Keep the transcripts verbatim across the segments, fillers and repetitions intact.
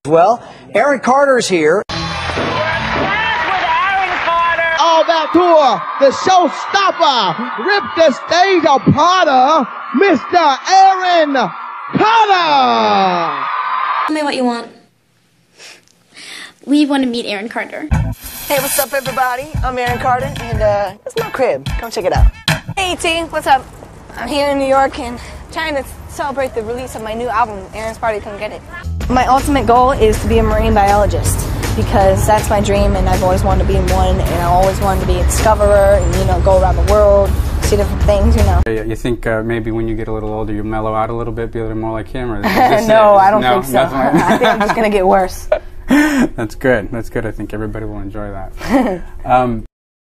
Well, Aaron Carter's here. We're back with Aaron Carter. All that tour, the showstopper, ripped the stage apart, Mister Aaron Carter. Tell me what you want. We want to meet Aaron Carter. Hey, what's up, everybody? I'm Aaron Carter, and uh, it's my crib. Come check it out. Hey, T, what's up? I'm here in New York and trying to celebrate the release of my new album, Aaron's Party, Come Get It. My ultimate goal is to be a marine biologist because that's my dream, and I've always wanted to be one, and I always wanted to be a discoverer and, you know, go around the world, see different things, you know. You think uh, maybe when you get a little older, you mellow out a little bit, be a little more like him? Or is this no, it? I don't no, think so. I think I'm just going to get worse. That's good. That's good. I think everybody will enjoy that. Um,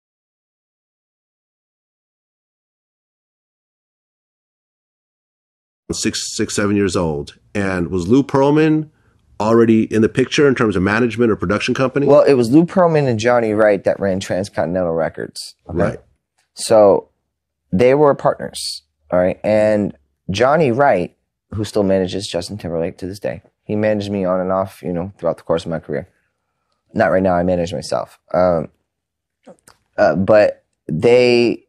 Six, six, seven years old. And was Lou Pearlman already in the picture in terms of management or production company? Well, it was Lou Pearlman and Johnny Wright that ran Transcontinental Records. Okay? Right. So they were partners. All right. And Johnny Wright, who still manages Justin Timberlake to this day, he managed me on and off, you know, throughout the course of my career. Not right now. I manage myself. Um, uh, but they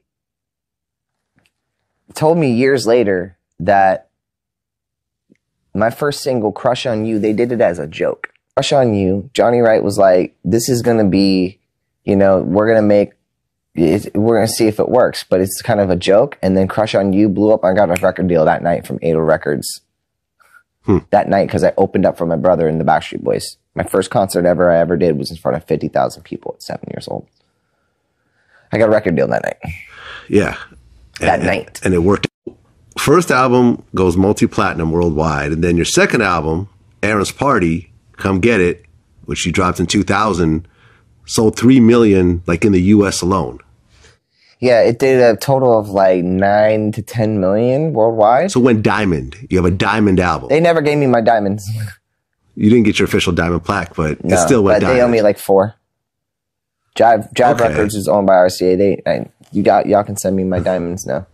told me years later that my first single, Crush on You, they did it as a joke. Crush on You, Johnny Wright was like, this is going to be, you know, we're going to make, it, we're going to see if it works, but it's kind of a joke. And then Crush on You blew up. I got a record deal that night from Adel Records. Hmm. That night, because I opened up for my brother in the Backstreet Boys. My first concert ever I ever did was in front of fifty thousand people at seven years old. I got a record deal that night. Yeah. That and, night. And it worked. First album goes multi-platinum worldwide, and then your second album, Aaron's Party, Come Get It, which you dropped in two thousand, sold three million, like in the U S alone. Yeah, it did a total of like nine to ten million worldwide. So it went diamond. You have a diamond album. They never gave me my diamonds. You didn't get your official diamond plaque, but no, it still went but diamond. They owe me like four. Jive Jive Okay. Records is owned by R C A. They, I, you got y'all can send me my diamonds now.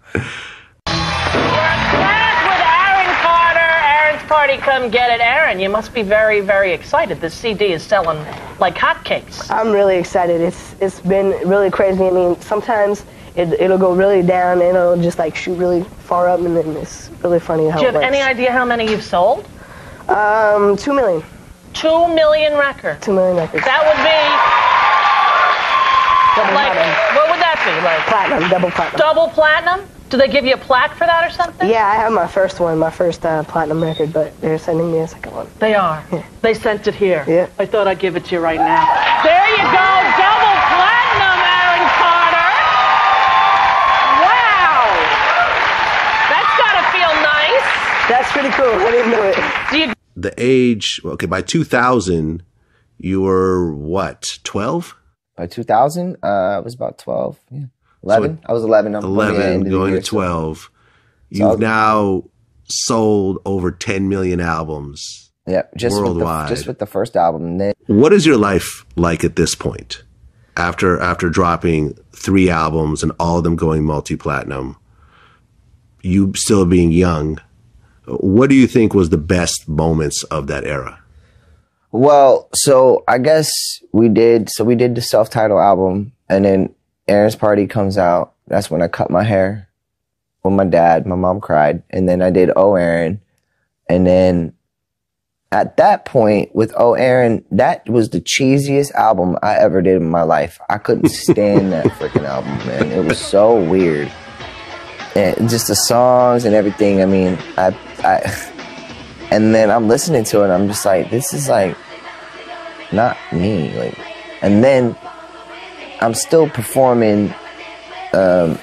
Party, Come Get It. Aaron, you must be very, very excited. This C D is selling like hotcakes. I'm really excited. It's It's been really crazy. I mean, sometimes it, it'll go really down and it'll just like shoot really far up, and then it's really funny how Do you it have works. any idea how many you've sold? Um, two million. Two million records. Two million records. That would be Double like, platinum. what would that be? Like Platinum, double platinum. double platinum? Do they give you a plaque for that or something? Yeah, I have my first one, my first uh, platinum record, but they're sending me a second one. They are. Yeah. They sent it here. Yeah. I thought I'd give it to you right now. There you go, double platinum, Aaron Carter. Wow. That's gotta feel nice. That's pretty cool. I didn't know it. Do you? The age, okay, by two thousand, you were what, twelve? By two thousand, uh, I was about twelve. Yeah. eleven? So I was eleven. I'm eleven, going to twelve. You've now sold over ten million albums. Yeah, just worldwide. With the, just with the first album. Then, what is your life like at this point? After after dropping three albums and all of them going multi-platinum, you still being young, what do you think was the best moments of that era? well, so I guess we did. So we did the self-titled album, and then Aaron's Party comes out. That's when I cut my hair with my dad. My mom cried. And then I did Oh Aaron. And then at that point with Oh Aaron, that was the cheesiest album I ever did in my life. I couldn't stand that freaking album, man. It was so weird. And just the songs and everything. I mean, I, I, and then I'm listening to it and I'm just like, this is like not me. Like, and then I'm still performing um,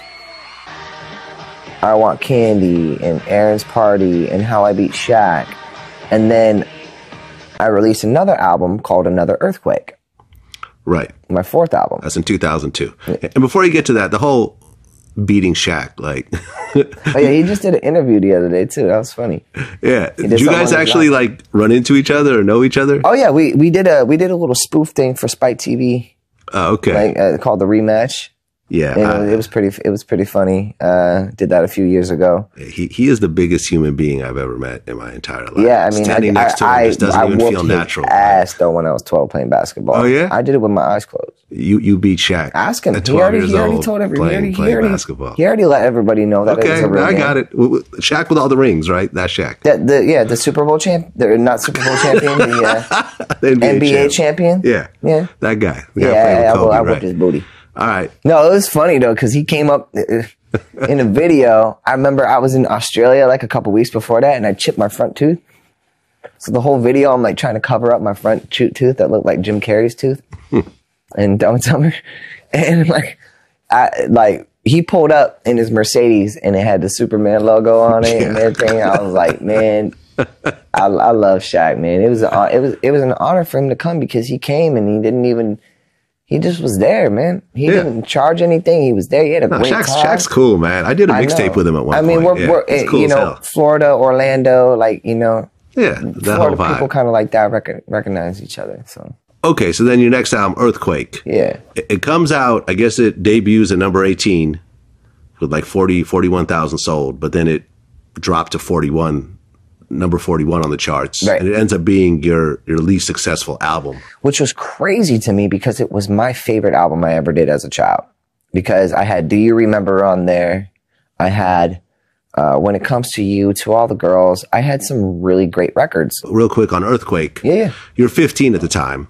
I Want Candy and Aaron's Party and How I Beat Shaq. And then I released another album called Another Earthquake. Right. My fourth album. That's in two thousand two. Yeah. And before you get to that, the whole beating Shaq, like... oh yeah, he just did an interview the other day too. That was funny. Yeah. Did, did you guys actually like run into each other or know each other? Oh yeah, we, we did a we did a little spoof thing for Spike T V. Oh, okay. Like, uh, called The Rematch. Yeah, And I- it was pretty. It was pretty funny. Uh, did that a few years ago. He he is the biggest human being I've ever met in my entire life. Yeah, I mean, standing I, next to him I, just doesn't I even whooped feel his natural. ass though when I was twelve playing basketball. Oh, yeah? I did it with my eyes closed. You you beat Shaq. Ask him. At He twelve already, years he already old, told everybody. playing, He already, playing he already, basketball. He already let everybody know that it was Okay, a real I game. got it. W- w- Shaq with all the rings, right? That's Shaq. The, the, yeah, the Super Bowl champ, the, not Super Bowl champion, the uh, The N B A, N B A champ. champion. Yeah, Yeah. that guy. The guy Yeah, playing with I, I, Kobe, I whipped right? his booty. All right. No, it was funny though, because he came up uh, in a video. I remember I was in Australia like a couple weeks before that, and I chipped my front tooth. So the whole video, I'm like trying to cover up my front cho- tooth that looked like Jim Carrey's tooth. And Dumb and Dumber. And like, I, like, he pulled up in his Mercedes and it had the Superman logo on it and everything. I was like, man, I, I love Shaq, man. It was, a, it was, it was an honor for him to come because he came and he didn't even, he just was there, man. He Yeah. didn't charge anything. He was there. He had a No, great Shaq's, time. Shaq's cool, man. I did a I mixtape know. with him at one I mean, point. we're, Yeah, we're it's eh, cool you as know, hell. Florida, Orlando, like, you know, Yeah, that whole Florida people vibe. kind of like that rec- recognize each other. So, Okay, so then your next album, Earthquake. yeah. It, it comes out, I guess it debuts at number eighteen with like forty, forty-one thousand sold, but then it dropped to forty-one, number forty-one on the charts. Right. And it ends up being your, your least successful album. Which was crazy to me because it was my favorite album I ever did as a child. Because I had Do You Remember on there. I had uh, When It Comes to You, To All the Girls. I had some really great records. Real quick on Earthquake. Yeah, yeah. You're fifteen at the time.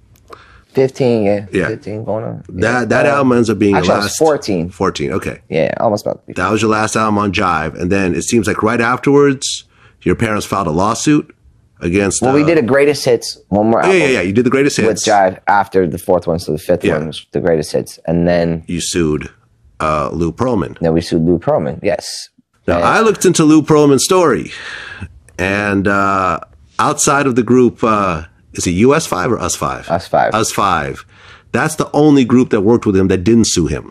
fifteen, yeah. Yeah. fifteen going on. That that Uh, album ends up being actually, your I was last. fourteen. fourteen, okay. Yeah, almost about to be. That was your last album on Jive. And then it seems like right afterwards, your parents filed a lawsuit against. Well, we uh, did a greatest hits, one more Yeah, album. yeah, yeah. You did the greatest hits. With Jive after the fourth one, so the fifth Yeah. one was the greatest hits. And then, You sued uh, Lou Pearlman. then we sued Lou Pearlman, yes. Now, And- I looked into Lou Pearlman's story, and uh, outside of the group, uh, is it U S five or Us five? Us Five. Us five. That's the only group that worked with him that didn't sue him.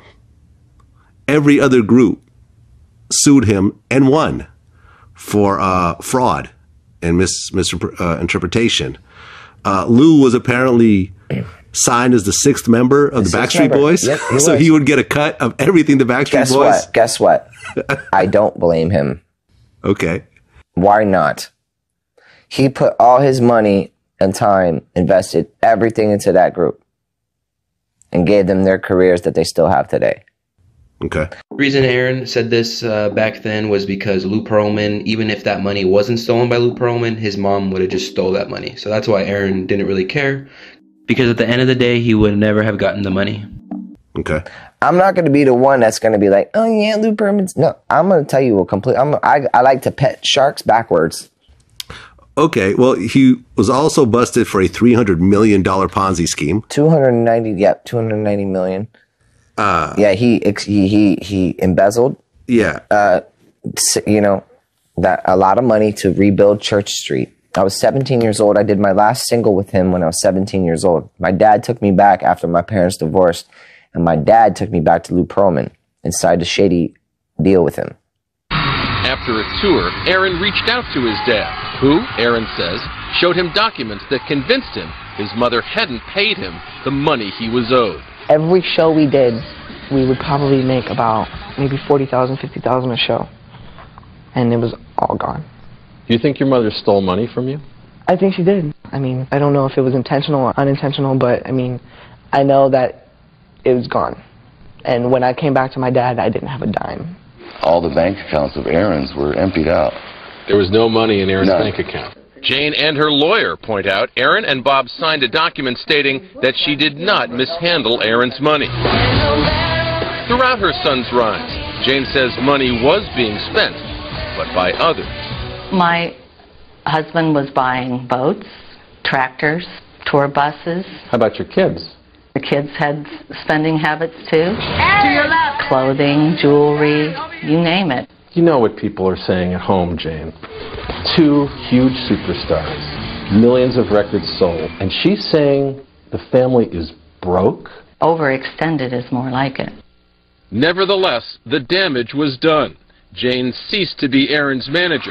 Every other group sued him and won for uh, fraud and mis- misinterpretation. Uh, Lou was apparently signed as the sixth member of the, sixth Backstreet member. Boys, Yep, he so was. he would get a cut of everything the Backstreet Guess Boys. what? Guess what? I don't blame him. Okay. Why not? He put all his money and time, invested everything into that group, and gave them their careers that they still have today. Okay. The reason Aaron said this uh, back then was because Lou Pearlman, even if that money wasn't stolen by Lou Pearlman, his mom would have just stole that money. So that's why Aaron didn't really care, because at the end of the day, he would never have gotten the money. Okay. I'm not going to be the one that's going to be like, oh yeah, Lou Pearlman's. No, I'm going to tell you a complete. I'm, I I like to pet sharks backwards. Okay. Well, he was also busted for a three hundred million dollars Ponzi scheme. two hundred ninety, yep, two hundred ninety million. Uh, yeah, he ex- he he he embezzled, Yeah. uh, s- you know, that a lot of money to rebuild Church Street. I was seventeen years old. I did my last single with him when I was seventeen years old. My dad took me back after my parents divorced, and my dad took me back to Lou Pearlman and signed a shady deal with him. After a tour, Aaron reached out to his dad, who, Aaron says, showed him documents that convinced him his mother hadn't paid him the money he was owed. Every show we did, we would probably make about maybe forty thousand, fifty thousand a show. And it was all gone. Do you think your mother stole money from you? I think she did. I mean, I don't know if it was intentional or unintentional, but I mean, I know that it was gone. And when I came back to my dad, I didn't have a dime. All the bank accounts of Aaron's were emptied out. There was no money in Aaron's None. bank account. Jane and her lawyer point out Aaron and Bob signed a document stating that she did not mishandle Aaron's money. Throughout her son's rise, Jane says money was being spent, but by others. My husband was buying boats, tractors, tour buses. How about your kids? The kids had spending habits too. To your left. Clothing, jewelry, you name it. You know what people are saying at home, Jane. Two huge superstars, millions of records sold, and she's saying the family is broke? Overextended is more like it. Nevertheless, the damage was done. Jane ceased to be Aaron's manager,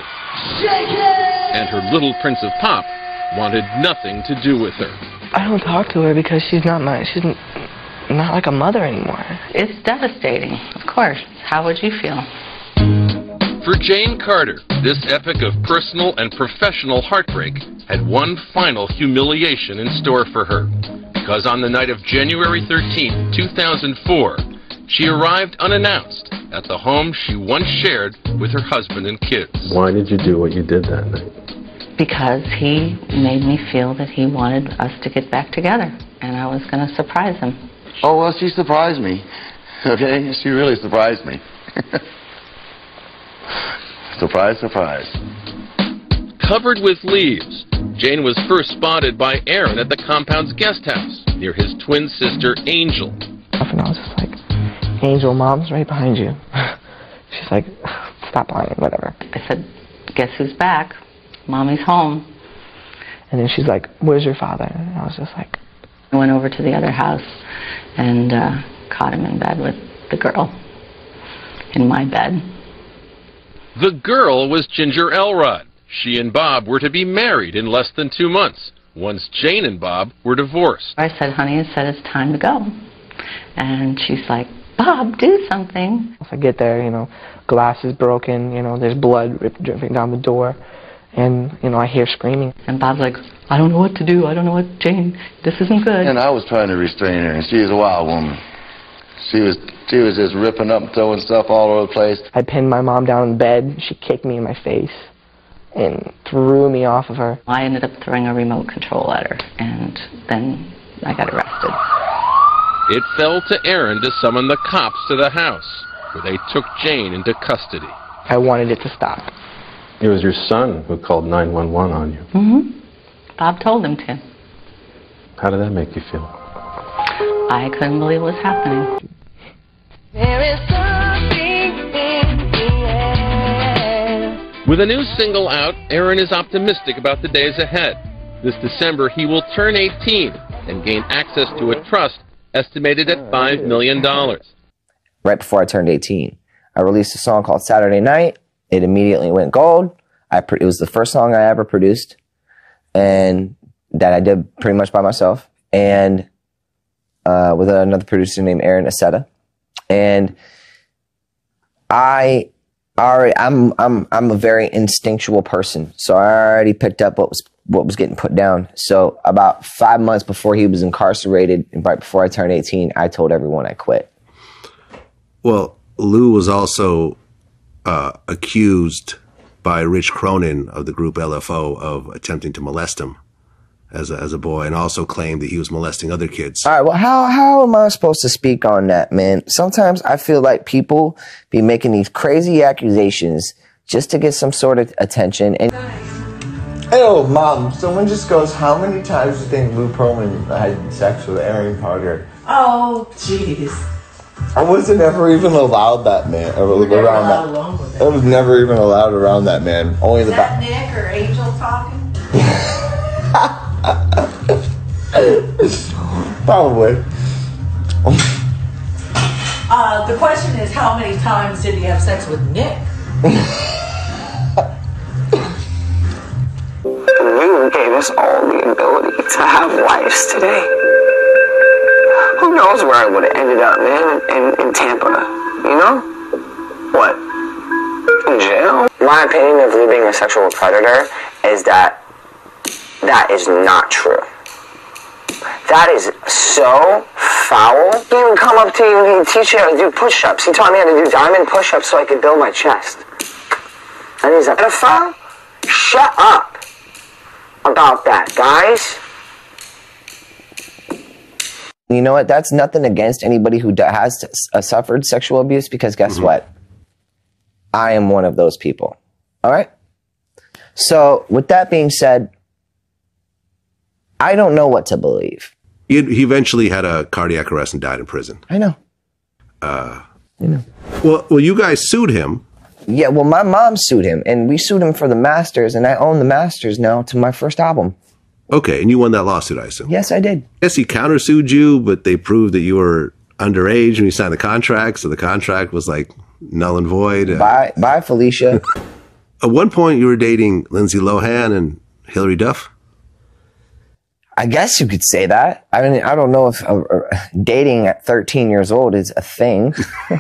and her little prince of pop wanted nothing to do with her. I don't talk to her because she's not my, she's n- not like a mother anymore. It's devastating, of course. How would you feel? For Jane Carter, this epic of personal and professional heartbreak had one final humiliation in store for her. Because on the night of January thirteenth, two thousand four, she arrived unannounced at the home she once shared with her husband and kids. Why did you do what you did that night? Because he made me feel that he wanted us to get back together, and I was going to surprise him. Oh, well, she surprised me. Okay? She really surprised me. Surprise, surprise. Covered with leaves, Jane was first spotted by Aaron at the compound's guest house near his twin sister, Angel. And I was just like, Angel, Mom's right behind you. She's like, stop lying, whatever. I said, guess who's back? Mommy's home. And then she's like, where's your father? And I was just like... I went over to the other house and uh, caught him in bed with the girl in my bed. The girl was Ginger Elrod. She and Bob were to be married in less than two months, once Jane and Bob were divorced. I said, honey, I said, it's time to go. And she's like, Bob, do something. If I get there, you know, glass is broken, you know, there's blood dripping down the door, and, you know, I hear screaming. And Bob's like, I don't know what to do, I don't know what, Jane, this isn't good. And I was trying to restrain her, and she is a wild woman. She was, she was just ripping up and throwing stuff all over the place. I pinned my mom down in bed, she kicked me in my face and threw me off of her. I ended up throwing a remote control at her, and then I got arrested. It fell to Aaron to summon the cops to the house, where they took Jane into custody. I wanted it to stop. It was your son who called nine one one on you. Mm-hmm. Bob told him to. How did that make you feel? I couldn't believe what was happening. There is something in the air. With a new single out, Aaron is optimistic about the days ahead. This December, he will turn eighteen and gain access to a trust estimated at five million dollars. Right before I turned eighteen, I released a song called Saturday Night. It immediately went gold. I it was the first song I ever produced, and that I did pretty much by myself, and uh, with another producer named Aaron Aceta. And I already, I'm, I'm, I'm a very instinctual person, so I already picked up what was what was getting put down. So about five months before he was incarcerated, and right before I turned eighteen, I told everyone I quit. Well, Lou was also uh, accused by Rich Cronin of the group L F O of attempting to molest him as a, as a boy, and also claimed that he was molesting other kids. All right, well, how how am I supposed to speak on that, man? Sometimes I feel like people be making these crazy accusations just to get some sort of attention. And Hey, Mom, someone just goes, how many times do you think Lou Pearlman had sex with Aaron Carter? Oh, jeez. I wasn't ever even allowed that man. Or around that. Alone with I was never even allowed around that man. Only Is the that back. Nick or Angel talking? Probably. Uh, the question is, how many times did he have sex with Nick? You gave us all the ability to have lives today. Who knows where I would have ended up, man, in, in Tampa, you know? What? In jail? My opinion of Lou being a sexual predator is that that is not true. That is so foul. He would come up to you and he'd teach you how to do push-ups. He taught me how to do diamond push-ups so I could build my chest. And he's a pedophile? Shut up about that, guys. you know what? That's nothing against anybody who has uh, suffered sexual abuse, because guess mm-hmm. what? I am one of those people. All right? So with that being said, I don't know what to believe. He, he eventually had a cardiac arrest and died in prison. I know. Uh, I know. Well, well, you guys sued him. Yeah, well, my mom sued him, and we sued him for the masters, and I own the masters now to my first album. Okay, and you won that lawsuit, I assume. Yes, I did. Yes, he countersued you, but they proved that you were underage when you signed the contract, so the contract was like null and void. Bye, bye, Felicia. At one point, you were dating Lindsay Lohan and Hilary Duff. I guess you could say that. I mean, I don't know if uh, uh, dating at thirteen years old is a thing.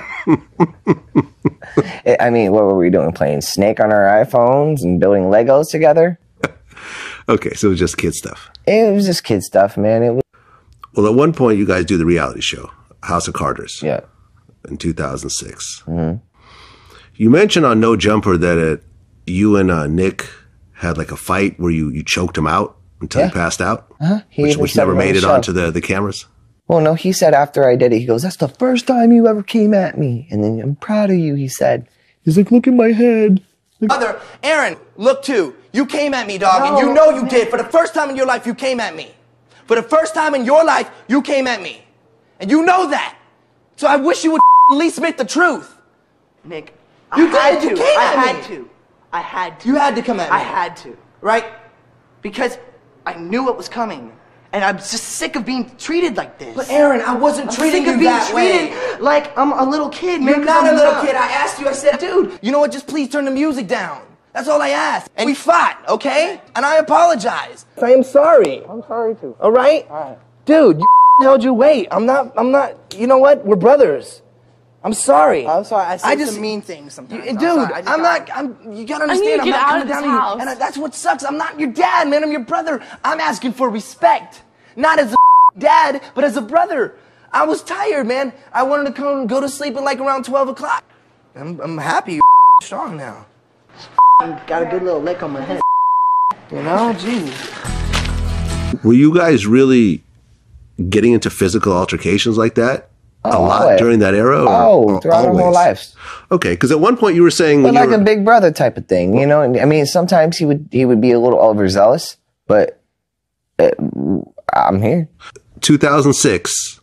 I mean, what were we doing? Playing Snake on our iPhones and building Legos together? Okay, so it was just kid stuff. It was just kid stuff, man. It was. Well, at one point, you guys do the reality show, House of Carters. Yeah. In two thousand six. Mm-hmm. You mentioned on No Jumper that it, you and uh, Nick had like a fight where you, you choked him out until Yeah. he passed out, Uh-huh. He which, even which said never it on made the it show. onto the, the cameras. Well, no, he said after I did it, he goes, "That's the first time you ever came at me. And then I'm proud of you," he said. He's like, "Look at my head." Mother, Aaron, look too. You came at me, dog, and you know you did. For the first time in your life, you came at me. For the first time in your life, you came at me. And you know that. So I wish you would at least admit the truth. Nick, You I had did. You to. came I at had me. to. I had to. You had to come at me. I had to. Right? Because I knew it was coming. And I'm just sick of being treated like this. But Aaron, I wasn't I'm treating sick of you being that treated way. like I'm a little kid, man. You're 'cause not I'm a little not. kid. I asked you, I said, dude, you know what? Just please turn the music down. That's all I asked. And we fought, okay? And I apologize. I am sorry. I'm sorry too. All right? All right. Dude, you held your weight. I'm not, I'm not, you know what? We're brothers. I'm sorry. I'm sorry. I say I just- some mean things sometimes. You- I'm dude, sorry. I just I'm got- not, I'm, you gotta I need understand, to I'm get not out coming of down this to you. house. And I, that's what sucks. I'm not your dad, man. I'm your brother. I'm asking for respect. Not as a dad, but as a brother. I was tired, man. I wanted to come and go to sleep at like around twelve o'clock. I'm, I'm happy you're strong now. Got a good little lick on my head. You know, jeez. Were you guys really getting into physical altercations like that a Oh, lot always. during that era? Or, Oh, or throughout our whole always? lives. Okay, because at one point you were saying But when like you were, a big brother type of thing, you know? And I mean, sometimes he would he would be a little overzealous, but uh, I'm here. two thousand six,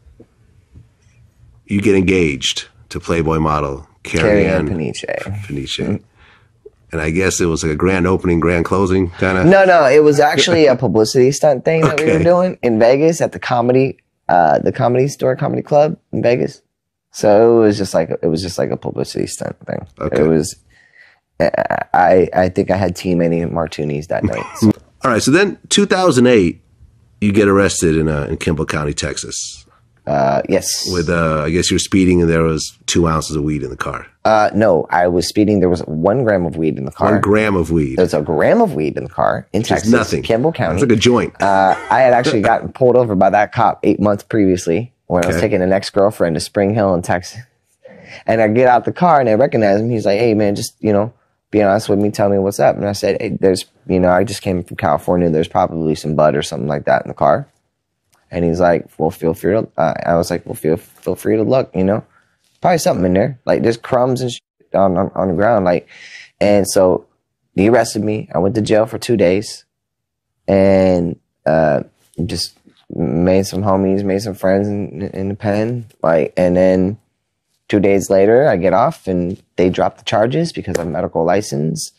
you get engaged to Playboy model Carrie Carrie Ann Ann Peniche. Peniche. And I guess it was like a grand opening, grand closing kind of. No, no, it was actually a publicity stunt thing that we Okay. were doing in Vegas at the comedy, uh, the Comedy Store Comedy Club in Vegas. So it was just like it was just like a publicity stunt thing. Okay. It was. I I think I had too many martinis that night. So. All right, so then two thousand eight, you get arrested in uh, in Kimball County, Texas. Uh, yes. With uh, I guess you were speeding and there was two ounces of weed in the car. Uh, no, I was speeding. There was one gram of weed in the car. One gram of weed. There's a gram of weed in the car in Which is Texas, nothing. Kimball County. It's like a joint. Uh, I had actually gotten pulled over by that cop eight months previously when I was Okay. taking an ex-girlfriend to Spring Hill in Texas. And I get out the car and I recognize him. He's like, "Hey man, just, you know, be honest with me. Tell me what's up." And I said, "Hey, there's, you know, I just came from California. There's probably some bud or something like that in the car." And he's like, "Well, feel free to," uh, I was like, "Well, feel, feel free to look, you know, probably something in there. Like there's crumbs and shit on, on, on the ground." Like, and so he arrested me. I went to jail for two days and, uh, just made some homies, made some friends in, in the pen. Like, and then two days later I get off and they drop the charges because of medical license.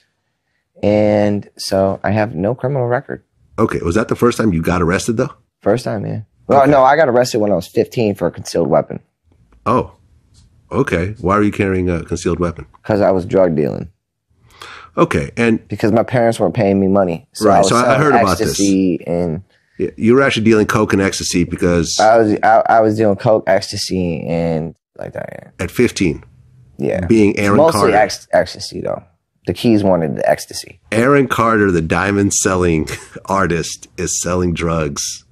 And so I have no criminal record. Okay, was that the first time you got arrested though? First time, yeah. Well, no, I got arrested when I was fifteen for a concealed weapon. Oh, okay. Why are you carrying a concealed weapon? Because I was drug dealing. Okay, and because my parents weren't paying me money. So right, I was so I, I selling heard about this. ecstasy and Yeah, you were actually dealing coke and ecstasy because I was I, I was doing coke, ecstasy, and like that. Yeah, at fifteen, yeah. being Aaron Mostly Carter. ex- ecstasy though. The Keys wanted the ecstasy. Aaron Carter, the diamond selling artist, is selling drugs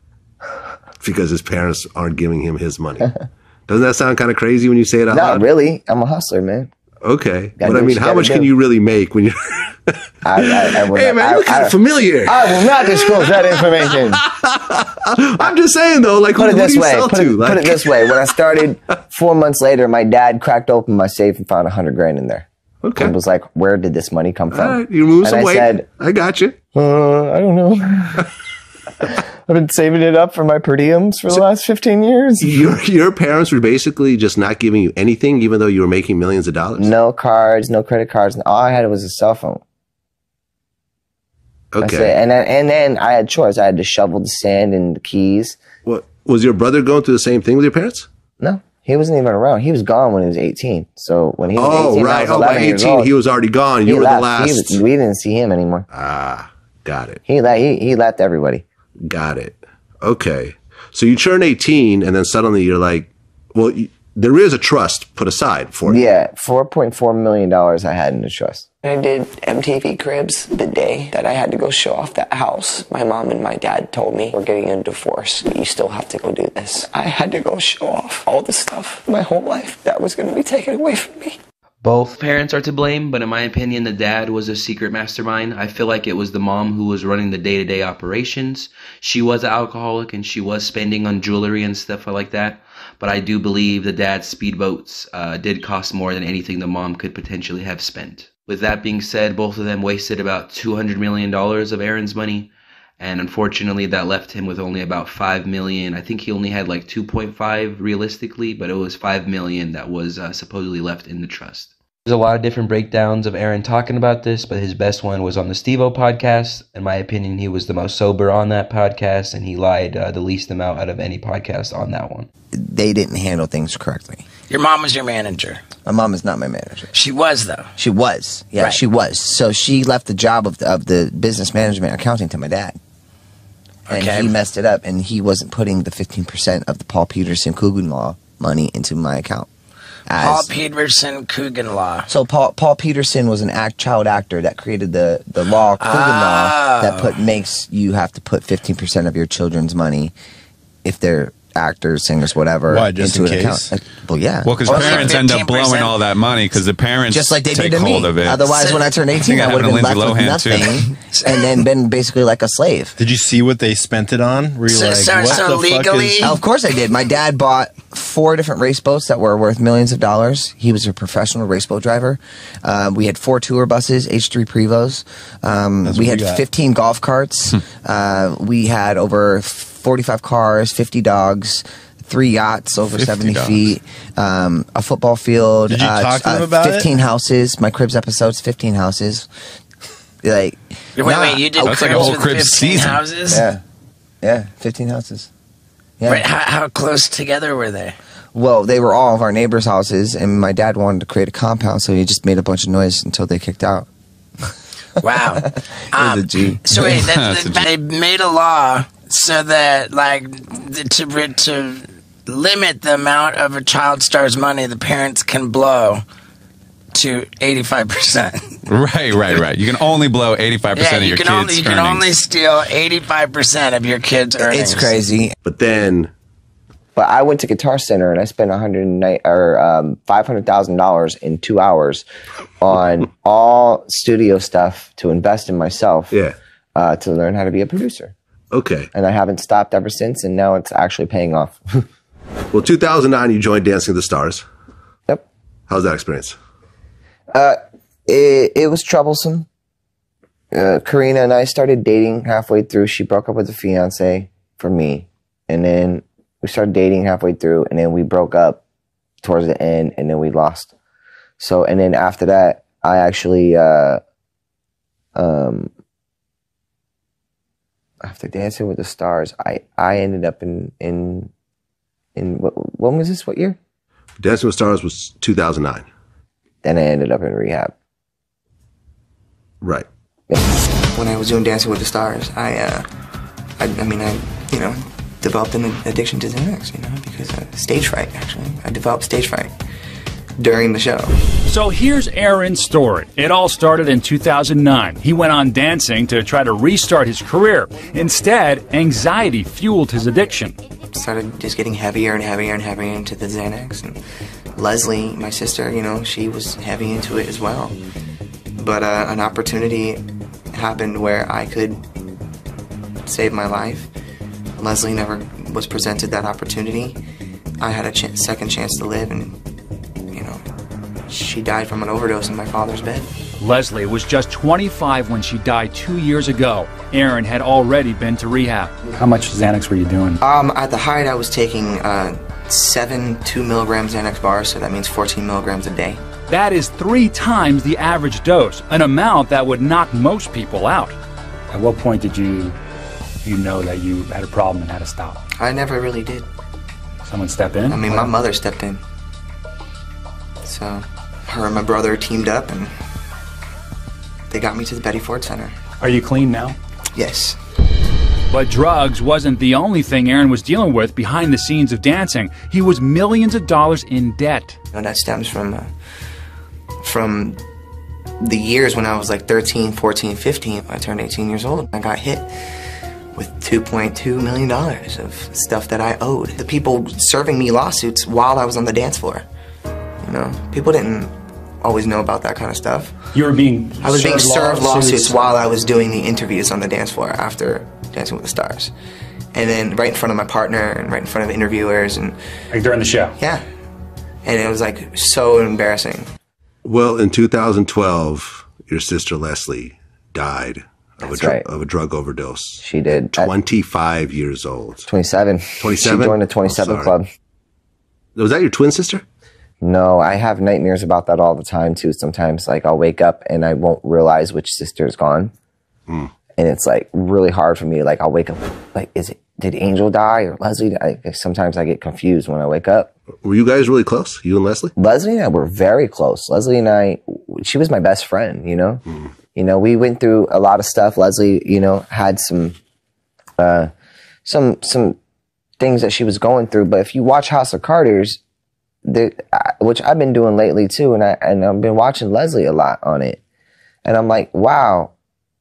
because his parents aren't giving him his money. Doesn't that sound kind of crazy when you say it out Not loud? really. I'm a hustler, man. Okay, Gotta but do I what mean, you how gotta much do. can you really make when you're? I, I, I will Hey not- man, you look I- kind I- of familiar. I will not disclose that information. I'm just saying though, like, Put who, it who this do you way. sell Put to? it, Like, put it this way. When I started, four months later, my dad cracked open my safe and found a hundred grand in there. Okay. And was like, "Where did this money come from?" All right, you remove and some I weight. said, I got you. Uh, I don't know. I've been saving it up for my per diems for the last fifteen years. Your your parents were basically just not giving you anything, even though you were making millions of dollars. No cards, no credit cards. And all I had was a cell phone. That's Okay. it. And then, and then I had chores. I had to shovel the sand and the keys. What was your brother going through the same thing with your parents? No, he wasn't even around. He was gone when he was eighteen. So when he was Oh, eighteen, I right. was Oh, by eleven years eighteen, old. he was already gone. He You were left. the last. He was, we didn't see him anymore. Ah, got it. He left. He, he left everybody. Got it. Okay. So you turn eighteen, and then suddenly you're like, well, you, there is a trust put aside for you. Yeah, four point four million dollars I had in the trust. I did M T V Cribs the day that I had to go show off that house. My mom and my dad told me, we're getting a divorce, but you still have to go do this. I had to go show off all the stuff my whole life that was going to be taken away from me. Both parents are to blame, but in my opinion, the dad was a secret mastermind. I feel like it was the mom who was running the day-to-day operations. She was an alcoholic and she was spending on jewelry and stuff like that. But I do believe the dad's speedboats uh, did cost more than anything the mom could potentially have spent. With that being said, both of them wasted about two hundred million dollars of Aaron's money. And unfortunately, that left him with only about five million dollars. I think he only had like two point five realistically, but it was five million dollars that was uh, supposedly left in the trust. There's a lot of different breakdowns of Aaron talking about this, but his best one was on the Steve-O podcast. In my opinion, he was the most sober on that podcast, and he lied uh, the least amount out of any podcast on that one. They didn't handle things correctly. Your mom was your manager. My mom is not my manager. She was, though. She was. Yeah, Right. she was. So she left the job of the, of the business management accounting to my dad. And Okay. he messed it up, and he wasn't putting the fifteen percent of the Paul Peterson Coogan Law money into my account. As, Paul Peterson Coogan Law. So Paul Paul Peterson was an act child actor that created the the law Coogan Oh. Law that put makes you have to put fifteen percent of your children's money if they're actors, singers, whatever. Why, just into in an case? account. Well, yeah. Well, because parents end up blowing all that money because the parents Just like they take did to me. hold of it. Otherwise, when I turned eighteen, I would have been left with nothing and then been basically like a slave. Did you see what they spent it on? Were you So- like, so- what so the legally- fuck is... Of course I did. My dad bought four different race boats that were worth millions of dollars. He was a professional race boat driver. Um, we had four tour buses, H three Prevos. Um, That's we what had we got. fifteen golf carts. uh, we had over forty-five cars, fifty dogs, three yachts over fifty seventy dogs. feet, um, a football field. Did you uh, talk to them uh, about it? fifteen houses. My Cribs episode's fifteen houses. Like, Wait, nah, wait, you did I- Cribs with fifteen houses? Yeah, yeah, fifteen houses. Yeah. Wait, how, how close together were they? Well, they were all of our neighbors' houses, and my dad wanted to create a compound, so he just made a bunch of noise until they kicked out. Wow. It was a G. So wait, they, That's a G. they made a law so that, like, to to limit the amount of a child star's money the parents can blow to eighty-five percent. Right, right, right. You can only blow eighty-five percent Yeah, of you your can kids' only you can earnings. only steal eighty-five percent of your kids' earnings. It's crazy. But then, But I went to Guitar Center and I spent one hundred ni- or um, five hundred thousand dollars in two hours on all studio stuff to invest in myself. Yeah. Uh, to learn how to be a producer. Okay. And I haven't stopped ever since, and now it's actually paying off. Well, two thousand nine, you joined Dancing with the Stars. Yep. How's that experience? Uh, it, it was troublesome. Uh, Karina and I started dating halfway through. She broke up with a fiance for me. And then we started dating halfway through, and then we broke up towards the end, and then we lost. So, and then after that, I actually, uh, um, after Dancing with the Stars, I, I ended up in, in, in, what, when was this? What year? Dancing with Stars was two thousand nine. Then I ended up in rehab. Right. When I was doing Dancing with the Stars, I, uh, I, I mean, I, you know, developed an addiction to Xanax, you know, because uh, stage fright, actually. I developed stage fright during the show. So here's Aaron's story. It all started in two thousand nine. He went on dancing to try to restart his career. Instead, anxiety fueled his addiction. Started just getting heavier and heavier and heavier into the Xanax. And Leslie, my sister, you know, she was heavy into it as well. But uh, an opportunity happened where I could save my life. Leslie never was presented that opportunity. I had a ch- second chance to live, and, you know, she died from an overdose in my father's bed. Leslie was just twenty-five when she died two years ago. Aaron had already been to rehab. How much Xanax were you doing? Um, at the height, I was taking uh, seven two milligram Xanax bars, so that means fourteen milligrams a day. That is three times the average dose, an amount that would knock most people out. At what point did you you know that you had a problem and had to stop? I never really did. Someone step in? I mean, my mother stepped in. So, her and my brother teamed up, and they got me to the Betty Ford Center. Are you clean now? Yes. But drugs wasn't the only thing Aaron was dealing with behind the scenes of dancing. He was millions of dollars in debt. And that stems from uh, from the years when I was like thirteen, fourteen, fifteen. I turned eighteen years old. I got hit with two point two million dollars of stuff that I owed. The people serving me lawsuits while I was on the dance floor. You know, people didn't always know about that kind of stuff. You were being I was being served lawsuits. lawsuits while I was doing the interviews on the dance floor after Dancing with the Stars. And then right in front of my partner and right in front of interviewers and like during the show. Yeah. And it was like so embarrassing. Well, in two thousand twelve, your sister Leslie died of, a, dr- right. of a drug overdose. She did. twenty-five years old. twenty-seven. twenty-seven? She joined the twenty-seven Oh, club. Was that your twin sister? No, I have nightmares about that all the time too. Sometimes, like, I'll wake up and I won't realize which sister is gone. Mm. And it's like really hard for me. Like, I'll wake up, like, is it, did Angel die or Leslie die? Sometimes I get confused when I wake up. Were you guys really close, you and Leslie? Leslie and I were very close. Leslie and I, she was my best friend, you know? Mm. You know, we went through a lot of stuff. Leslie, you know, had some, uh, some, some things that she was going through. But if you watch House of Carters, the, which I've been doing lately too, and I, and I've been watching Leslie a lot on it. And I'm like, wow,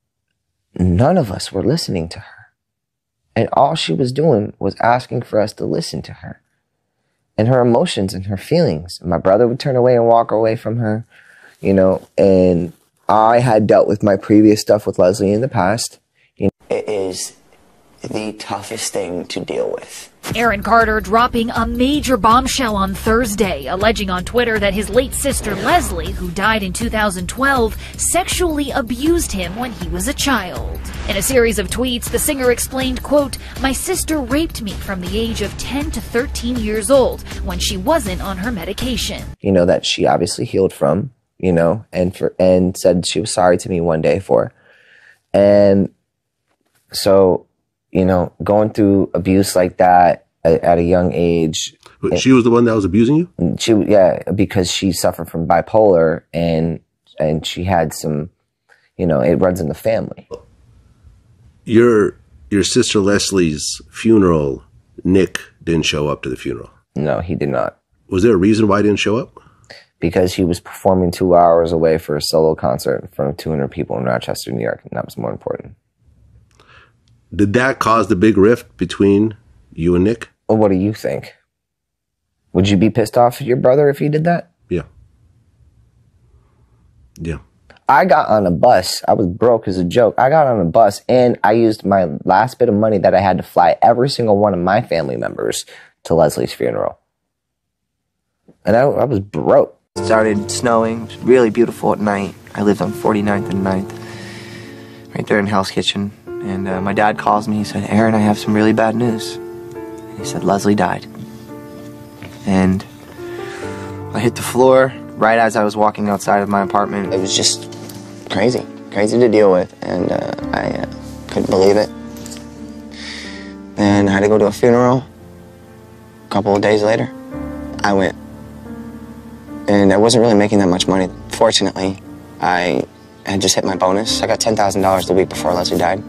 none of us were listening to her. And all she was doing was asking for us to listen to her and her emotions and her feelings. My brother would turn away and walk away from her, you know, and I had dealt with my previous stuff with Leslie in the past. You know, It is the toughest thing to deal with. Aaron Carter dropping a major bombshell on Thursday, alleging on Twitter that his late sister Leslie, who died in two thousand twelve, sexually abused him when he was a child. In a series of tweets, the singer explained, quote, "My sister raped me from the age of ten to thirteen years old when she wasn't on her medication." You know, that she obviously healed from, you know, and for, and said she was sorry to me one day for. And so, you know, going through abuse like that at, at a young age. She was the one that was abusing you? She, yeah, because she suffered from bipolar and, and she had some, you know, it runs in the family. Your, your sister Leslie's funeral, Nick didn't show up to the funeral. No, he did not. Was there a reason why he didn't show up? Because he was performing two hours away for a solo concert in front of two hundred people in Rochester, New York, and that was more important. Did that cause the big rift between you and Nick? Well, what do you think? Would you be pissed off at your brother if he did that? Yeah. Yeah. I got on a bus. I was broke as a joke. I got on a bus and I used my last bit of money that I had to fly every single one of my family members to Leslie's funeral. And I, I was broke. It started snowing. It was really beautiful at night. I lived on forty-ninth and ninth, right there in Hell's Kitchen. And uh, my dad calls me. He said, "Aaron, I have some really bad news." And he said, "Leslie died." And I hit the floor right as I was walking outside of my apartment. It was just crazy, crazy to deal with. And uh, I uh, couldn't believe it. And I had to go to a funeral. A couple of days later, I went. And I wasn't really making that much money. Fortunately, I had just hit my bonus. I got ten thousand dollars the week before Leslie died.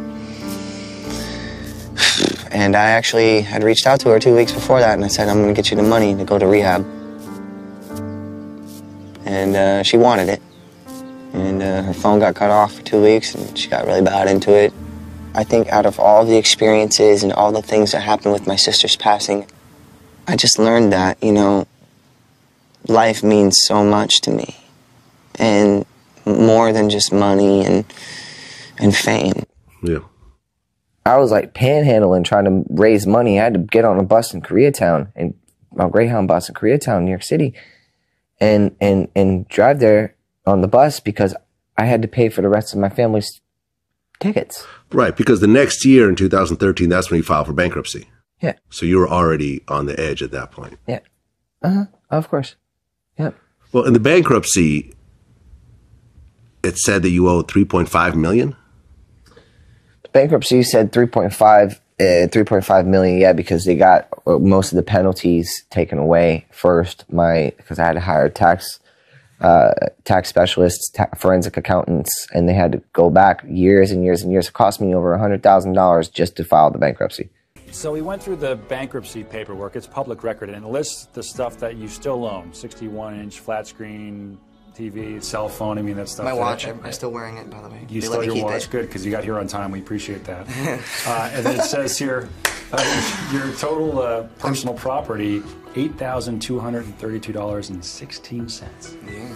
And I actually had reached out to her two weeks before that, and I said, "I'm going to get you the money to go to rehab." And uh, she wanted it. And uh, her phone got cut off for two weeks, and she got really bad into it. I think out of all the experiences and all the things that happened with my sister's passing, I just learned that, you know, life means so much to me. And more than just money and and fame. Yeah. I was like panhandling, trying to raise money. I had to get on a bus in Koreatown, and a Greyhound bus in Koreatown, New York City, and and and drive there on the bus because I had to pay for the rest of my family's tickets. Right, because the next year in two thousand thirteen, that's when you filed for bankruptcy. Yeah. So you were already on the edge at that point. Yeah. Uh-huh. Of course. Yep. Well, in the bankruptcy, it said that you owed three point five million dollars. Bankruptcy said three point five, uh, three point five million. Yeah, because they got most of the penalties taken away first. My because I had to hire a tax uh, tax specialists, ta- forensic accountants, and they had to go back years and years and years. It cost me over one hundred thousand dollars just to file the bankruptcy. So we went through the bankruptcy paperwork. It's public record, and it lists the stuff that you still own: sixty-one inch flat screen T V, cell phone. I mean, that stuff. My that watch, I, I'm, I'm still wearing it, by the way. You They still let me your keep watch? it. Good, because you got here on time. We appreciate that. uh, and then it says here, uh, your total uh, personal property, eight thousand two hundred thirty-two dollars and sixteen cents. Yeah.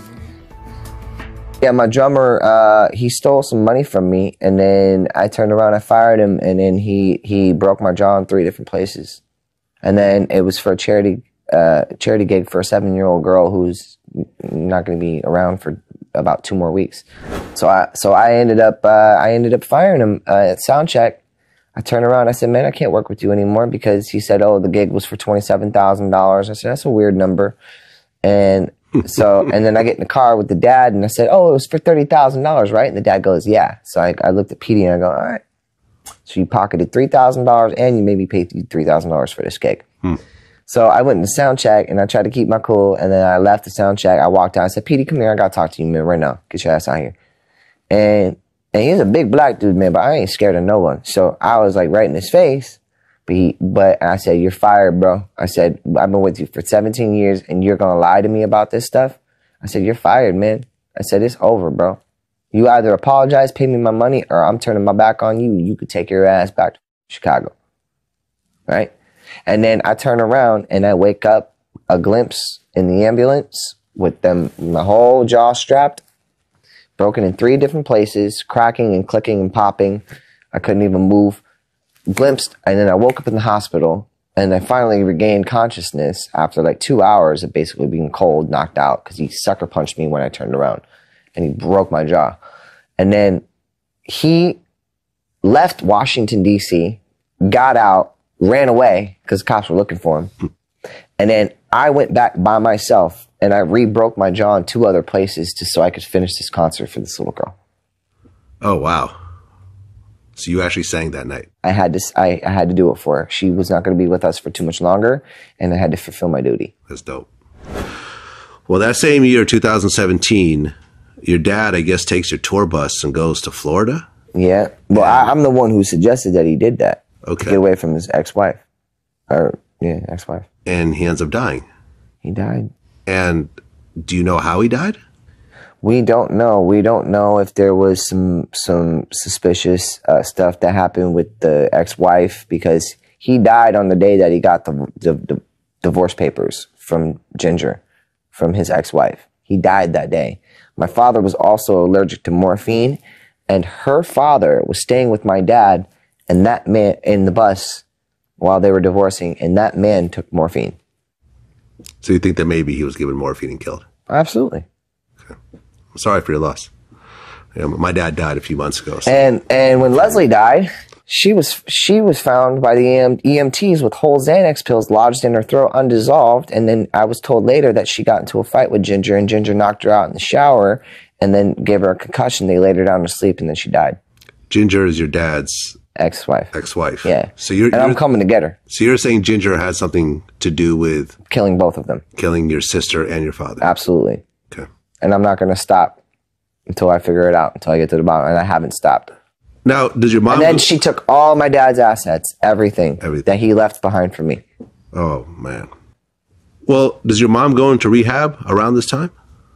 Yeah, my drummer, uh, he stole some money from me, and then I turned around, I fired him, and then he, he broke my jaw in three different places. And then it was for a charity, uh, charity gig for a seven-year-old girl who's not going to be around for about two more weeks. So I, so I ended up, uh, I ended up firing him, uh, at sound check. I turned around, I said, man, I can't work with you anymore, because he said, oh, the gig was for twenty-seven thousand dollars. I said, that's a weird number. And so, and then I get in the car with the dad, and I said, oh, it was for thirty thousand dollars, right? And the dad goes, yeah. So I, I looked at Petey, and I go, all right. So you pocketed three thousand dollars, and you made me pay three thousand dollars for this gig. Hmm. So I went to sound check, and I tried to keep my cool, and then I left the sound check. I walked out. I said, Petey, come here. I got to talk to you, man, right now. Get your ass out here. And, and he's a big black dude, man, but I ain't scared of no one. So I was like right in his face. But, he, but I said, you're fired, bro. I said, I've been with you for seventeen years, and you're going to lie to me about this stuff? I said, you're fired, man. I said, it's over, bro. You either apologize, pay me my money, or I'm turning my back on you. You could take your ass back to Chicago. Right? And then I turn around, and I wake up a glimpse in the ambulance with them, my whole jaw strapped, broken in three different places, cracking and clicking and popping. I couldn't even move. Glimpsed, and then I woke up in the hospital, and I finally regained consciousness after like two hours of basically being cold, knocked out, because he sucker punched me when I turned around, and he broke my jaw. And then he left Washington, D C, got out, ran away, because the cops were looking for him. And then I went back by myself, and I re-broke my jaw in two other places just so I could finish this concert for this little girl. Oh, wow. So you actually sang that night? I had to, I, I had to do it for her. She was not going to be with us for too much longer, and I had to fulfill my duty. That's dope. Well, that same year, two thousand seventeen, your dad, I guess, takes your tour bus and goes to Florida? Yeah. Well, I, I'm the one who suggested that he did that. Okay. To get away from his ex-wife. Or, yeah, ex-wife. And he ends up dying? He died. And do you know how he died? We don't know. We don't know if there was some some suspicious uh, stuff that happened with the ex-wife, because he died on the day that he got the, the, the divorce papers from Ginger, from his ex-wife. He died that day. My father was also allergic to morphine, and her father was staying with my dad and that man in the bus while they were divorcing, and that man took morphine. So you think that maybe he was given morphine and killed? Absolutely. Sorry for your loss. Yeah, my dad died a few months ago. So. And and when Leslie died, she was she was found by the E M Ts with whole Xanax pills lodged in her throat, undissolved. And then I was told later that she got into a fight with Ginger, and Ginger knocked her out in the shower, and then gave her a concussion. They laid her down to sleep, and then she died. Ginger is your dad's ex-wife. Ex-wife. Yeah. So you're, and you're I'm coming to get her. So you're saying Ginger had something to do with killing both of them, killing your sister and your father. Absolutely. Okay. And I'm not going to stop until I figure it out, until I get to the bottom. And I haven't stopped. Now, does your mom... And then she took all my dad's assets, everything, everything that he left behind for me. Oh, man. Well, does your mom go into rehab around this time?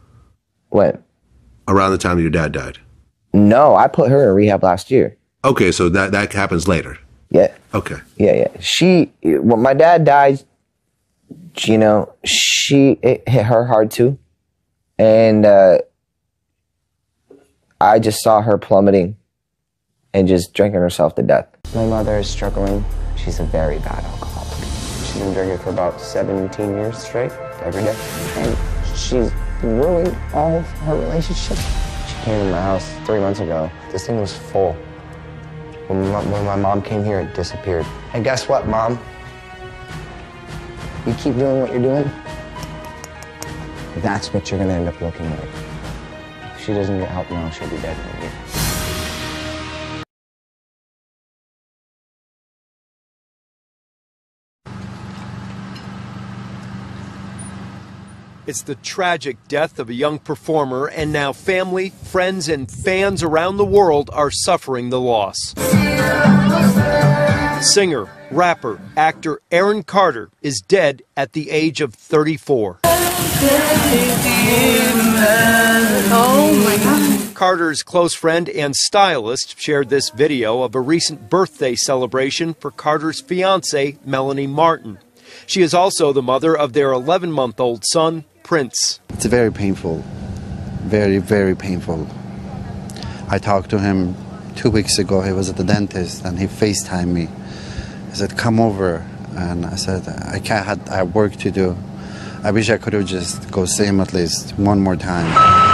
When? Around the time your dad died? No, I put her in rehab last year. Okay, so that, that happens later. Yeah. Okay. Yeah, yeah. She, when my dad died, you know, she, it hit her hard too. And uh, I just saw her plummeting and just drinking herself to death. My mother is struggling. She's a very bad alcoholic. She's been drinking for about seventeen years straight, every day. And she's ruined all of her relationships. She came to my house three months ago. This thing was full. When my, when my mom came here, it disappeared. And guess what, Mom? You keep doing what you're doing, that's what you're gonna end up looking like. If she doesn't get help now, she'll be dead in a year. It's the tragic death of a young performer, and now family, friends, and fans around the world are suffering the loss. Singer, rapper, actor Aaron Carter is dead at the age of thirty-four. Oh my God. Carter's close friend and stylist shared this video of a recent birthday celebration for Carter's fiancée, Melanie Martin. She is also the mother of their eleven-month-old son, Prince. It's very painful. Very, very painful. I talked to him two weeks ago. He was at the dentist and he FaceTimed me. He said, come over. And I said, I can't, I had- I have work to do. I wish I could have just go see him at least one more time.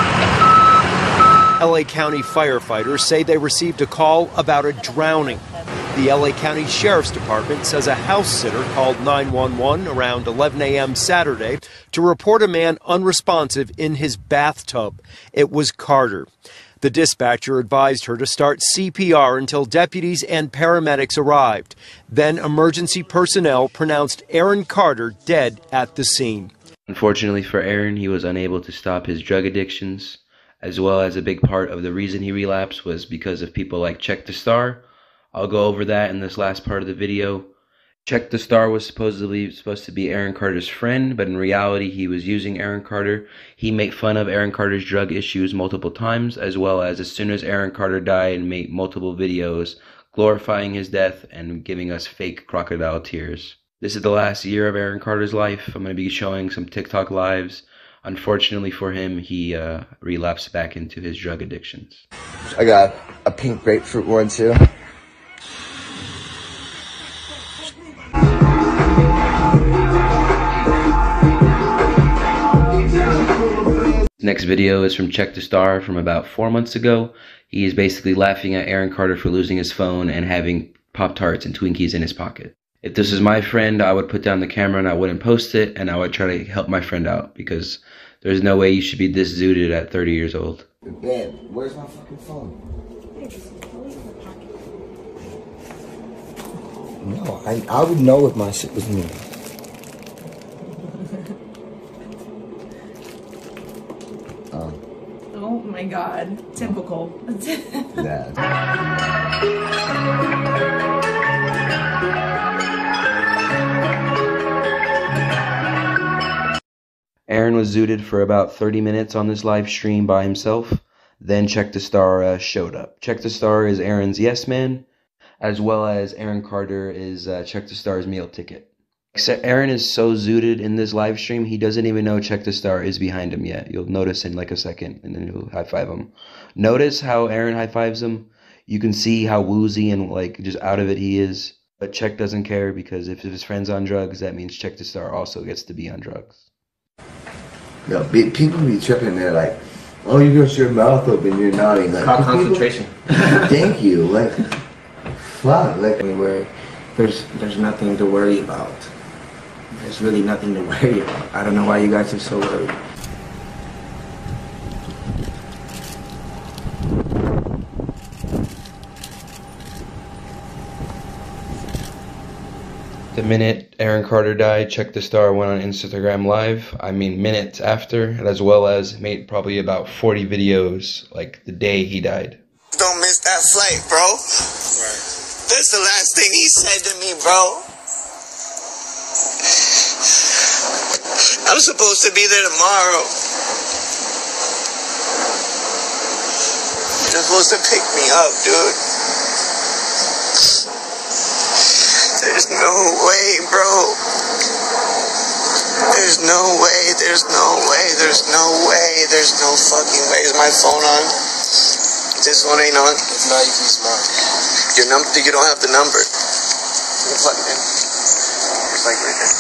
L A County firefighters say they received a call about a drowning. The L A County Sheriff's Department says a house sitter called nine one one around eleven a m Saturday to report a man unresponsive in his bathtub. It was Carter. The dispatcher advised her to start C P R until deputies and paramedics arrived. Then emergency personnel pronounced Aaron Carter dead at the scene. Unfortunately for Aaron, he was unable to stop his drug addictions, as well as a big part of the reason he relapsed was because of people like Check the Star. I'll go over that in this last part of the video. Check the Star was supposedly supposed to be Aaron Carter's friend, but in reality he was using Aaron Carter. He made fun of Aaron Carter's drug issues multiple times, as well as as soon as Aaron Carter died, made multiple videos glorifying his death and giving us fake crocodile tears. This is the last year of Aaron Carter's life. I'm going to be showing some TikTok lives. Unfortunately for him, he uh, relapsed back into his drug addictions. I got a pink grapefruit one too. Next video is from Check the Star from about four months ago. He is basically laughing at Aaron Carter for losing his phone and having Pop-Tarts and Twinkies in his pocket. If this was my friend, I would put down the camera and I wouldn't post it, and I would try to help my friend out, because there's no way you should be this zooted at thirty years old. Babe, where's my fucking phone? No, I, I would know if my shit was me. Oh. Oh my God. Typical. That. Aaron was zooted for about thirty minutes on this live stream by himself. Then Check the Star uh, showed up. Check the Star is Aaron's yes man, as well as Aaron Carter is uh, Check the Star's meal ticket. Except Aaron is so zooted in this live stream, he doesn't even know Check the Star is behind him yet. You'll notice in like a second, and then he'll high five him. Notice how Aaron high fives him. You can see how woozy and like just out of it he is. But Check doesn't care, because if his friend's on drugs, that means Check the Star also gets to be on drugs. Yo, be, people be tripping. They're like, "Oh, you got your mouth open, you're nodding." Like, Called concentration. Thank you. Like, fuck. Like, where there's there's nothing to worry about. There's really nothing to worry about. I don't know why you guys are so worried. The minute Aaron Carter died, Check the Star went on Instagram Live. I mean, minutes after, as well as made probably about forty videos, like the day he died. Don't miss that flight, bro. Right. That's the last thing he said to me, bro. I'm supposed to be there tomorrow. You're supposed to pick me up, dude. There's no way, bro. There's no way, there's no way, there's no way, there's no fucking way. Is my phone on? This one ain't on? If not, you can smile. Your number, you don't have the number. You can plug it in. It's like right there.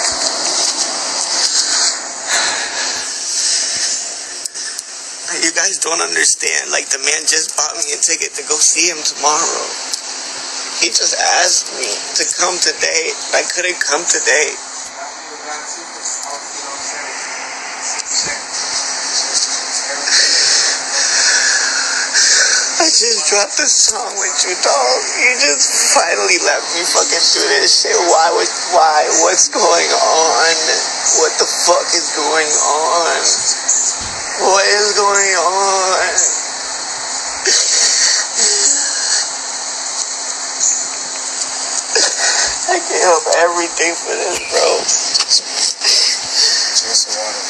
You guys don't understand. Like, the man just bought me a ticket to go see him tomorrow. He just asked me to come today. I couldn't come today. I just drop this song with you, dog. You just finally let me fucking do this shit. Why was why? What's going on? What the fuck is going on? What is going on? I gave up everything for this, bro. Drink some water.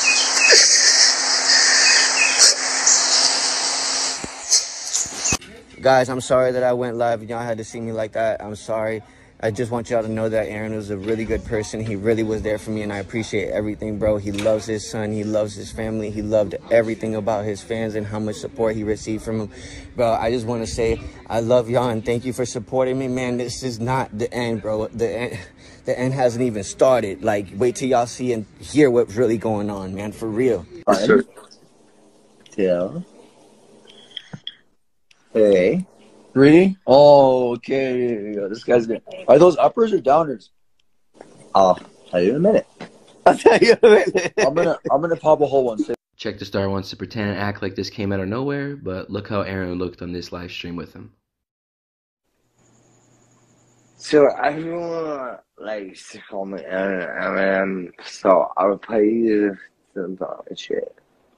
Guys, I'm sorry that I went live and y'all had to see me like that. I'm sorry. I just want y'all to know that Aaron was a really good person. He really was there for me, and I appreciate everything, bro. He loves his son. He loves his family. He loved everything about his fans and how much support he received from them. Bro, I just want to say I love y'all, and thank you for supporting me, man. This is not the end, bro. The end, the end hasn't even started. Like, wait till y'all see and hear what's really going on, man, for real. Yes, sir. Yeah. Hey. Three? Oh, okay. This guy's good. Are those uppers or downers? I'll tell you in a minute. I'll tell you in a minute. I'm gonna I'm gonna pop a whole one. Check the Star wants to pretend and act like this came out of nowhere, but look how Aaron looked on this live stream with him. So everyone likes to call me Aaron, so I would play you some shit.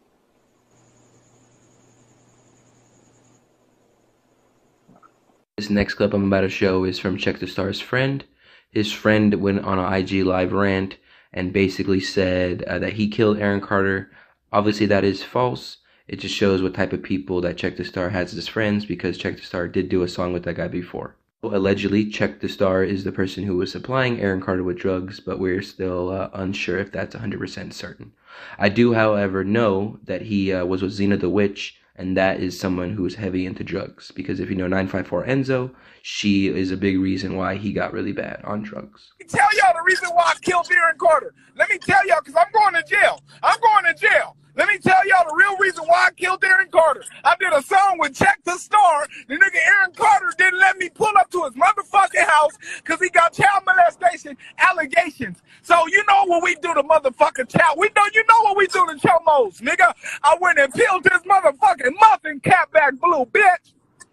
This next clip I'm about to show is from Check the Star's friend. His friend went on an I G live rant and basically said uh, that he killed Aaron Carter. Obviously that is false. It just shows what type of people that Check the Star has as friends, because Check the Star did do a song with that guy before. Allegedly, Check the Star is the person who was supplying Aaron Carter with drugs, but we're still uh, unsure if that's one hundred percent certain. I do, however, know that he uh, was with Xena the Witch, and that is someone who is heavy into drugs. Because if you know nine five four Enzo, she is a big reason why he got really bad on drugs. Let me tell y'all the reason why I killed Aaron Carter. Let me tell y'all, because I'm going to jail. I'm going to jail. Let me tell y'all the real reason why I killed Aaron Carter. I did a song with Check the Star. The nigga Aaron Carter didn't let me pull up to his motherfucking house because he got child molestation allegations. So you know what we do to motherfucking child. We know you know what we do to chomos, nigga. I went and peeled his motherfucking muffin cap back blue, bitch.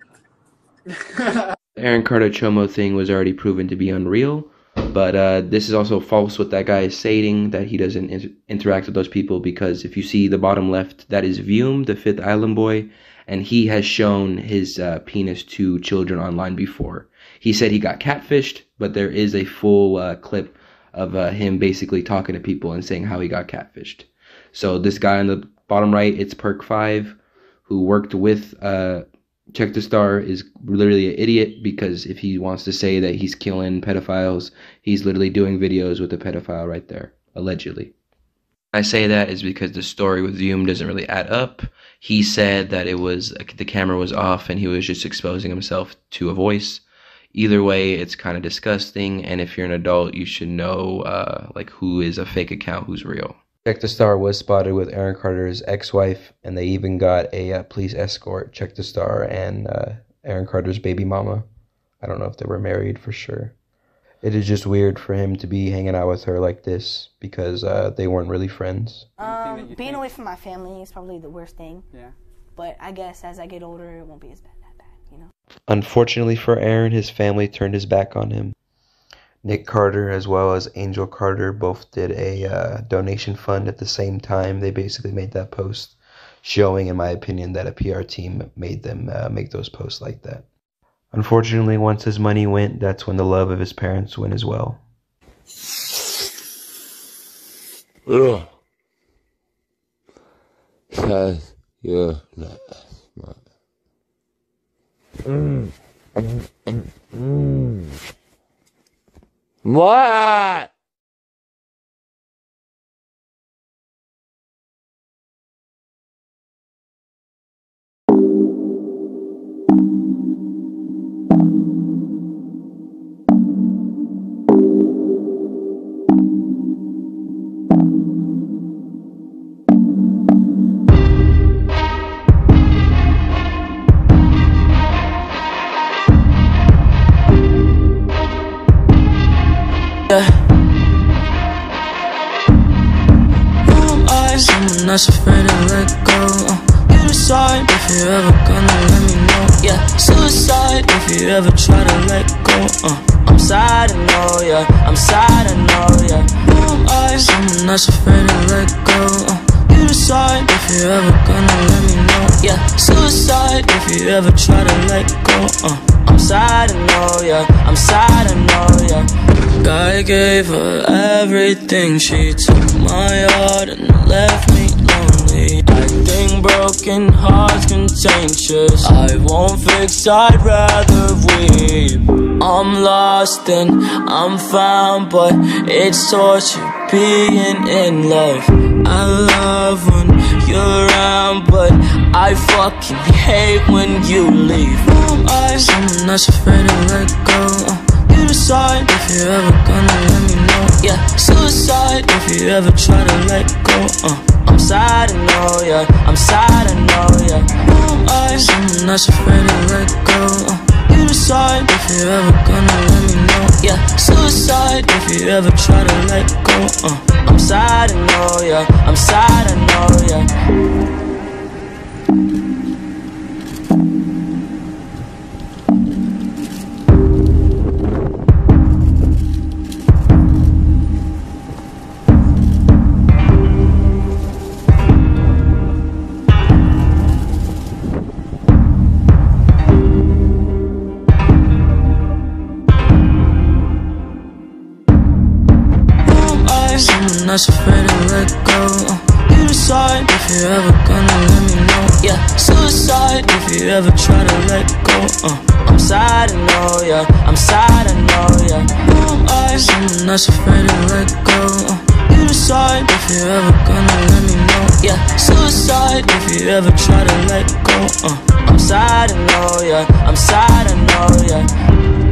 Aaron Carter chomo thing was already proven to be unreal. But uh, this is also false what that guy is saying, that he doesn't inter interact with those people, because if you see the bottom left, that is Vume, the fifth island boy, and he has shown his uh, penis to children online before. He said he got catfished, but there is a full uh, clip of uh, him basically talking to people and saying how he got catfished. So this guy on the bottom right, it's Perk five, who worked with uh, Check the Star, is literally an idiot, because if he wants to say that he's killing pedophiles, he's literally doing videos with a pedophile right there, allegedly. I say that is because the story with Vume doesn't really add up. He said that it was the camera was off and he was just exposing himself to a voice. Either way, it's kind of disgusting, and if you're an adult, you should know uh, like who is a fake account, who's real. Check the Star was spotted with Aaron Carter's ex-wife, and they even got a uh, police escort, Check the Star and uh, Aaron Carter's baby mama. I don't know if they were married for sure. It is just weird for him to be hanging out with her like this, because uh, they weren't really friends. Um, being away from my family is probably the worst thing. Yeah. But I guess as I get older, it won't be as bad, that bad, you know? Unfortunately for Aaron, his family turned his back on him. Nick Carter as well as Angel Carter both did a uh, donation fund at the same time. They basically made that post, showing, in my opinion, that a P R team made them uh, make those posts like that. Unfortunately, once his money went, that's when the love of his parents went as well. Ugh. Cause you're not smart. Mm. Mm. Mm. Mm. What? Someone that's afraid to let go. Uh, you the decide if you're ever gonna let me know. Yeah, suicide if you ever try to let go. uh, I'm sad, I know, yeah, I'm sad, I know, yeah. Who am I? Someone that's afraid to let go. uh, You decide if you're ever gonna let me know. Yeah, suicide if you ever try to let go. uh, I'm sad, I know, yeah, I'm sad, I know, yeah. I gave her everything, she took my heart and left me lonely. I think broken hearts contagious, I won't fix, I'd rather weep. I'm lost and I'm found, but it's torture being in love. I love when you're around, but I fucking hate when you leave. Who am I? Someone that's afraid to let go. uh, You decide if you're ever gonna let me know. Yeah, suicide if you ever try to let go. uh, I'm sad, I know, yeah, I'm sad, I know, yeah. Who am I? Someone that's afraid to let go. uh, You decide if you're ever gonna let me know. Yeah, suicide if you ever try to let go. uh, I'm sad, I know, yeah, I'm sad, I know, yeah. Someone that's afraid to let go. uh, You decide if you're ever gonna let me know. Yeah, suicide if you ever try to let go. uh, I'm sad, I know, yeah, I'm sad, I know, yeah. Who am I? Someone that's afraid to let go. uh, You decide if you're ever gonna let me know. Yeah, suicide if you ever try to let go. uh, I'm sad, I know, yeah, I'm sad, I know, yeah.